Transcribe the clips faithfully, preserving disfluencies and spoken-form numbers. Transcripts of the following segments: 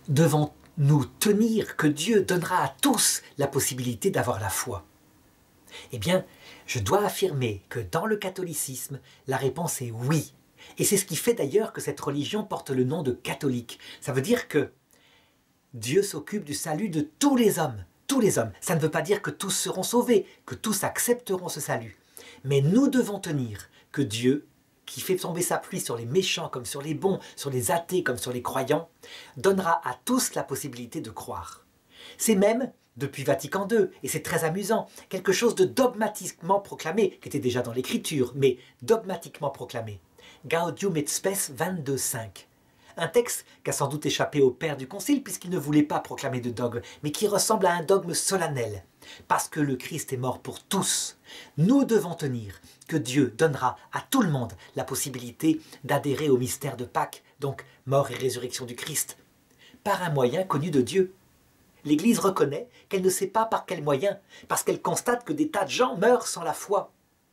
devons-nous tenir que Dieu donnera à tous la possibilité d'avoir la foi? Eh bien, je dois affirmer que dans le catholicisme, la réponse est oui. Et c'est ce qui fait d'ailleurs que cette religion porte le nom de catholique. Ça veut dire que Dieu s'occupe du salut de tous les hommes. Tous les hommes. Ça ne veut pas dire que tous seront sauvés, que tous accepteront ce salut. Mais nous devons tenir que Dieu, qui fait tomber sa pluie sur les méchants comme sur les bons, sur les athées comme sur les croyants, donnera à tous la possibilité de croire. C'est même, depuis Vatican deux, et c'est très amusant, quelque chose de dogmatiquement proclamé, qui était déjà dans l'Écriture, mais dogmatiquement proclamé. Gaudium et Spes vingt-deux cinq. Un texte qui a sans doute échappé au père du concile puisqu'il ne voulait pas proclamer de dogme, mais qui ressemble à un dogme solennel. Parce que le Christ est mort pour tous, nous devons tenir que Dieu donnera à tout le monde la possibilité d'adhérer au mystère de Pâques, donc mort et résurrection du Christ, par un moyen connu de Dieu. L'Église reconnaît qu'elle ne sait pas par quel moyen, parce qu'elle constate que des tas de gens meurent sans la foi,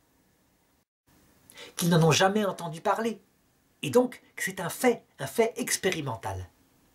qu'ils n'en ont jamais entendu parler. Et donc, c'est un fait, un fait expérimental.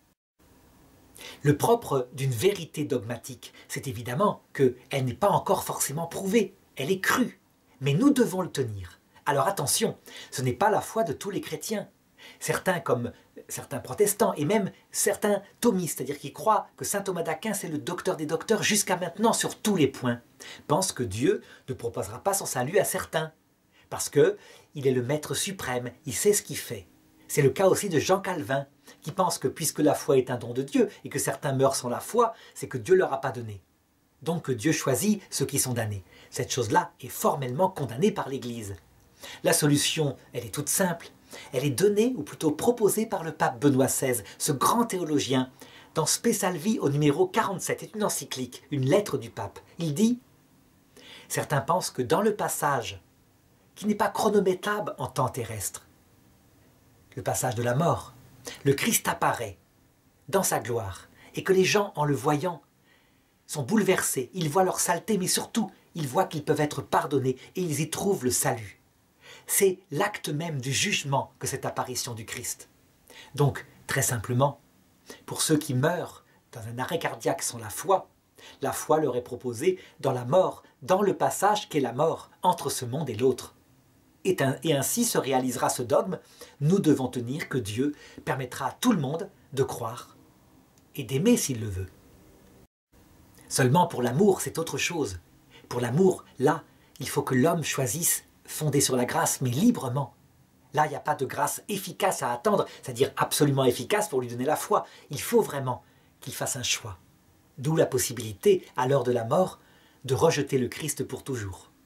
Le propre d'une vérité dogmatique, c'est évidemment qu'elle n'est pas encore forcément prouvée, elle est crue, mais nous devons le tenir. Alors attention, ce n'est pas la foi de tous les chrétiens. Certains, comme certains protestants, et même certains thomistes, c'est-à-dire qui croient que saint Thomas d'Aquin c'est le docteur des docteurs jusqu'à maintenant sur tous les points, pensent que Dieu ne proposera pas son salut à certains. Parce qu'il est le maître suprême, il sait ce qu'il fait. C'est le cas aussi de Jean Calvin, qui pense que puisque la foi est un don de Dieu et que certains meurent sans la foi, c'est que Dieu ne leur a pas donné. Donc que Dieu choisit ceux qui sont damnés. Cette chose-là est formellement condamnée par l'Église. La solution, elle est toute simple. Elle est donnée, ou plutôt proposée par le pape Benoît seize, ce grand théologien, dans Spe Salvi au numéro quarante-sept, c'est une encyclique, une lettre du pape. Il dit « Certains pensent que dans le passage qui n'est pas chronométrable en temps terrestre, le passage de la mort, le Christ apparaît dans sa gloire et que les gens, en le voyant, sont bouleversés, ils voient leur saleté, mais surtout, ils voient qu'ils peuvent être pardonnés et ils y trouvent le salut. C'est l'acte même du jugement que cette apparition du Christ. Donc, très simplement, pour ceux qui meurent dans un arrêt cardiaque sans la foi, la foi leur est proposée dans la mort, dans le passage qu'est la mort entre ce monde et l'autre. Et ainsi se réalisera ce dogme, nous devons tenir que Dieu permettra à tout le monde de croire et d'aimer s'il le veut. Seulement pour l'amour, c'est autre chose. Pour l'amour, là, il faut que l'homme choisisse, fondé sur la grâce, mais librement. Là, il n'y a pas de grâce efficace à attendre, c'est-à-dire absolument efficace pour lui donner la foi. Il faut vraiment qu'il fasse un choix. D'où la possibilité, à l'heure de la mort, de rejeter le Christ pour toujours.